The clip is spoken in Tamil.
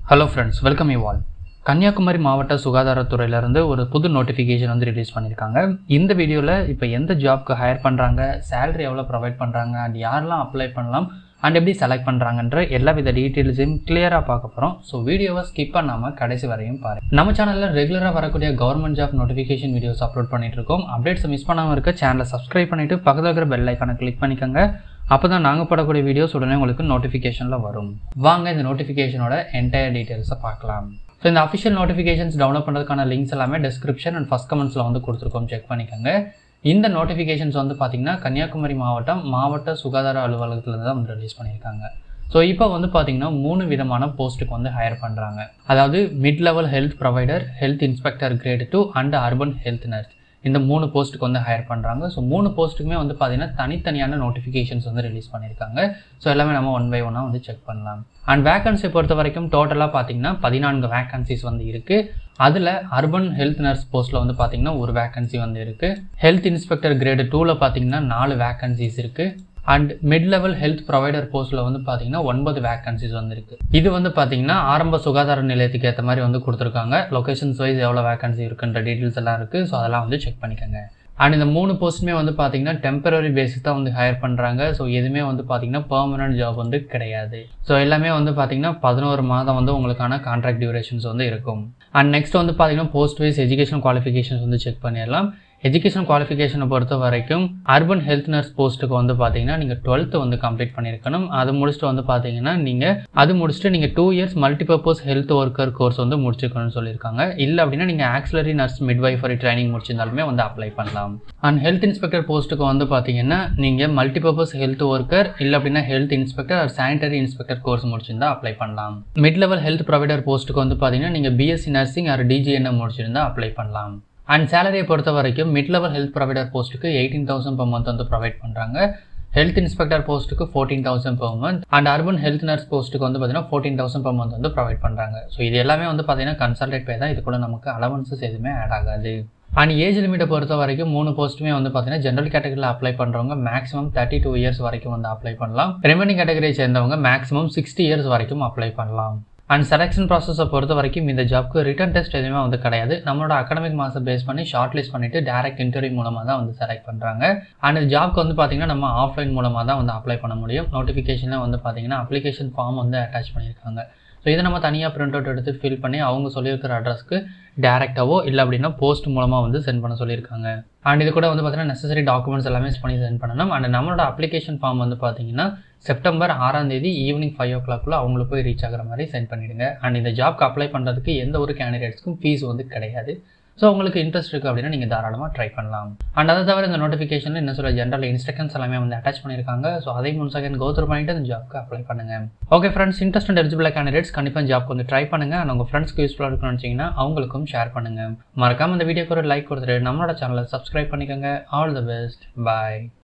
Hello friends, welcome you all. Kanniyakumari மாவட்ட சுகாதாரத்துறையில இருந்து ஒரு புது நோட்டிஃபிகேஷன் வந்து ரிலீஸ் பண்ணிருக்காங்க. இந்த வீடியோல இப்போ எந்த ஜாப்க்கு ஹையர் பண்றாங்க, salary எவ்வளவு ப்ரொவைட் பண்றாங்க and யாரெல்லாம் அப்ளை பண்ணலாம் and எப்படி செலக்ட் பண்றாங்கன்ற எல்லாவித டீடைல்ஸையும் கிளியரா பார்க்க போறோம். சோ வீடியோவை ஸ்கிப் பண்ணாம கடைசி வரையும் பாருங்க. நம்ம சேனல்ல ரெகுலரா வரக்கூடிய government job notification videos upload பண்ணிட்டு இருக்கோம். அப்டேட்ஸ் மிஸ் பண்ணாம இருக்க சேனலை சப்ஸ்கிரைப் பண்ணிட்டு பக்கத்துல இருக்கிற பெல் ஐகானை கிளிக் பண்ணிக்கங்க. அப்பதான் நாங்க போடக்கூடிய வீடியோஸ் உடனே உங்களுக்கு நோட்டிஃபிகேஷன்ல வரும். வாங்க இந்த நோட்டிஃபிகேஷனோட என்டையர் டீடைல்ஸை பார்க்கலாம். ஸோ இந்த அஃபிஷியல் நோட்டிஃபிகேஷன்ஸ் டவுன்லோட் பண்ணுறதுக்கான லிங்க்ஸ் எல்லாமே டிஸ்கிரிப்ஷன் அண்ட் ஃபர்ஸ்ட் கமெண்ட்ஸில் வந்து கொடுத்துருக்கோம், செக் பண்ணிக்கோங்க. இந்த நோட்டிஃபிகேஷன்ஸ் வந்து பார்த்தீங்கன்னா கன்னியாகுமரி மாவட்ட சுகாதார அலுவலகத்தில் தான் வந்து ரிலீஸ் பண்ணியிருக்காங்க. ஸோ இப்போ வந்து பார்த்தீங்கன்னா 3 விதமான போஸ்ட்டுக்கு வந்து ஹையர் பண்ணுறாங்க. அதாவது mid level health provider, health inspector grade 2 and urban health nurse. இந்த 3 போஸ்ட்டுக்கு வந்து ஹையர் பண்ணுறாங்க. ஸோ 3 போஸ்ட்டுக்குமே வந்து பார்த்தீங்கன்னா தனித்தனியான நோட்டிஃபிகேஷன்ஸ் வந்து ரிலீஸ் பண்ணியிருக்காங்க. ஸோ எல்லாமே நம்ம 1 by 1 வந்து செக் பண்ணலாம். அண்ட் வேகன்சி பொறுத்த வரைக்கும் டோட்டலாக பார்த்தீங்கன்னா 14 வேகன்சிஸ் வந்து இருக்குது. அதில் அர்பன் ஹெல்த் நர்ஸ் போஸ்ட்டில் வந்து பார்த்தீங்கன்னா ஒரு வேகன்சி வந்து இருக்குது. ஹெல்த் இன்ஸ்பெக்டர் கிரேடு 2ல் பார்த்தீங்கன்னா 4 வேகன்சிஸ் இருக்குது. And mid level health provider போஸ்ட்டில் வந்து பார்த்தீங்கன்னா 9 வேகன்சிஸ் வந்து இருக்குது. இது வந்து பார்த்தீங்கன்னா ஆரம்ப சுகாதார நிலையத்துக்கு ஏற்ற மாதிரி வந்து கொடுத்துருக்காங்க. லொகேஷன்ஸ் வைஸ் எவ்வளோ வேகன்சி இருக்குன்ற டீட்டெயில்ஸ் எல்லாம் இருக்குது. ஸோ அதெல்லாம் வந்து செக் பண்ணிக்கோங்க. அண்ட் இந்த 3 போஸ்ட்டுமே வந்து பார்த்தீங்கன்னா டெம்பரரி பேசிஸ் தான் வந்து ஹையர் பண்ணுறாங்க. ஸோ எதுவுமே வந்து பார்த்தீங்கன்னா பெர்மனன்ட் ஜாப் வந்து கிடையாது. ஸோ எல்லாமே வந்து பார்த்தீங்கன்னா 11 மாதம் வந்து உங்களுக்கான கான்ட்ராக்ட் டியூரேஷன்ஸ் வந்து இருக்கும். அண்ட் நெக்ஸ்ட் வந்து பார்த்தீங்கன்னா போஸ்ட் வைஸ் எஜுகேஷன் குவாலிஃபிகேஷன்ஸ் வந்து செக் பண்ணிடலாம். எஜுகேஷன் குவாலிஃபிகேஷனை பொறுத்த வரைக்கும் அர்பன் ஹெல்த் நர்ஸ் போஸ்ட்டுக்கு வந்து பார்த்தீங்கன்னா நீங்கள் 12th வந்து கம்ப்ளீட் பண்ணியிருக்கணும். அது முடிச்சுட்டு வந்து பார்த்தீங்கன்னா நீங்கள் 2 years multipurpose health worker course வந்து முடிச்சிருக்கணும்னு சொல்லியிருக்காங்க. இல்லை அப்படின்னா நீங்கள் ஆக்சிலரி நர்ஸ் மிட்வைஃபரி ட்ரைனிங் முடிச்சிருந்தாலுமே வந்து அப்ளை பண்ணலாம். அண்ட் ஹெல்த் இன்ஸ்பெக்டர் போஸ்ட்டுக்கு வந்து பார்த்தீங்கன்னா நீங்கள் மல்டிபர்பஸ் ஹெல்த் ஒர்க்கர் இல்லை அப்படின்னா health inspector or sanitary inspector course முடிச்சிருந்தா அப்ளை பண்ணலாம். மிட் லெவல் ஹெல்த் ப்ரொவைடர் போஸ்ட்டுக்கு வந்து பார்த்தீங்கன்னா நீங்கள் பிஎஸ்சி நர்சிங் ஆர் டிஜிஎன்எம் முடிச்சிருந்தா அப்ளை பண்ணலாம். அண்ட் சேலரியை பொறுத்த வரைக்கும் மிட் லெவல் ஹெல்த் ப்ரொவைடர் போஸ்ட்டுக்கு 18,000 per month வந்து ப்ரொவைட் பண்ணுறாங்க. ஹெல்த் இன்ஸ்பெக்டர் போஸ்ட்டுக்கு 14,000 per month and urban health nurse போஸ்ட்டுக்கு வந்து பார்த்தீங்கன்னா 14,000 per month வந்து ப்ரொவைட் பண்ணுறாங்க. ஸோ இது எல்லாமே வந்து பார்த்தீங்கன்னா கன்சல்டேட் பே தான். இது கூட நமக்கு அலவன்சஸ் எதுவுமே ஆட் ஆகாது. அண்ட் ஏஜ் லிமிட்டை பொறுத்த வரைக்கும் 3 போஸ்ட்டுமே வந்து பார்த்தீங்கன்னா ஜென்ரல் கேட்டகரியில் அப்ளை பண்ணுறவங்க மேக்ஸிமம் 32 years வரைக்கும் வந்து அப்ளை பண்ணலாம். ரிமைனிங் கேட்டகரியை சேர்ந்தவங்க மேக்ஸிமம் 60 years வரைக்கும் அப்ளை பண்ணலாம். அண்ட் செலெக்ஷன் ப்ராசஸை பொறுத்த வரைக்கும் இந்த ஜாப்க்கு ரிட்டன் டெஸ்ட் எதுவுமே வந்து கிடையாது. நம்மளோட அகாடமிக் மாதம் பேஸ் பண்ணி ஷார்ட் லிஸ்ட் பண்ணிட்டு டேரக்ட் இன்டர்வியூ மூலமாக தான் வந்து செலக்ட் பண்ணுறாங்க. அண்ட் இந்த ஜாப்க்கு வந்து பார்த்தீங்கன்னா நம்ம ஆஃப்லைன் மூலமாக தான் வந்து அப்ளை பண்ண முடியும். நோட்டிஃபிகேஷனில் வந்து பார்த்தீங்கன்னா அப்ளிகேஷன் ஃபார்ம் வந்து அட்டாச் பண்ணியிருக்காங்க. ஸோ இதை நம்ம தனியாக பிரிண்ட் அவுட் எடுத்து ஃபில் பண்ணி அவங்க சொல்லியிருக்கிற அட்ரஸ்க்கு டேரெக்டாவோ இல்லை அப்படின்னா போஸ்ட் மூலமாக வந்து சென்ட் பண்ண சொல்லியிருக்காங்க. அண்ட் இது கூட வந்து பார்த்தீங்கன்னா நெசசரி டாக்குமெண்ட்ஸ் எல்லாமே பண்ணி சென்ட் பண்ணணும். அண்ட் நம்மளோட அப்ளிகேஷன் ஃபார்ம் வந்து பார்த்தீங்கன்னா செப்டம்பர் 6ஆம் தேதி ஈவினிங் 5 o'clock அவங்களுக்கு போய் ரீச் ஆகிற மாதிரி சென்ட் பண்ணிவிடுங்க. அண்ட் இந்த ஜாப்க்கு அப்ளை பண்ணுறதுக்கு எந்த ஒரு கேண்டிடேட்ஸ்க்கும் ஃபீஸ் வந்து கிடையாது. ஸோ உங்களுக்கு இன்ட்ரெஸ்ட் இருக்குது அப்படின்னா நீங்கள் தாராளமாக ட்ரை பண்ணலாம். அண்ட் அதை தவிர இந்த நோட்டிஃபிகேஷனில் என்ன சொல்ல ஜென்ரல் இன்ஸ்ட்ரக்ஷன்ஸ் எல்லாமே வந்து அட்டாச் பண்ணியிருக்காங்க. ஸோ அதை 3 seconds கோ த்ரூ பண்ணிட்டு அந்த ஜாப்க்கு அப்ளை பண்ணுங்கள். Okay friends, interest and eligible candidates கண்டிப்பாக ஜாப்க்கு வந்து ட்ரை பண்ணுங்கள். அண்ட் உங்கள் ஃப்ரெண்ட்ஸ்க்கு யூஸ்ஃபுல்லாக இருக்குன்னு நினச்சிங்கன்னா அவங்களுக்கும் ஷேர் பண்ணுங்கள். மறக்காமல் இந்த வீடியோக்கு ஒரு லைக் கொடுத்துட்டு நம்மளோட சேனலை சப்ஸ்கிரைப் பண்ணிக்கோங்க. All the best, bye.